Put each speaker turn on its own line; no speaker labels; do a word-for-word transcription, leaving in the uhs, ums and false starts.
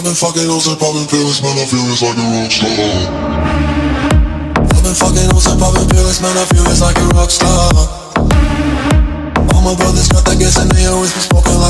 I've been fucking hoes and popping pills, man, I feel it's like a rock star. I've been fucking hoes and popping pills, man, I feel it's like a rock star. All my brothers got that gas and they always be smoking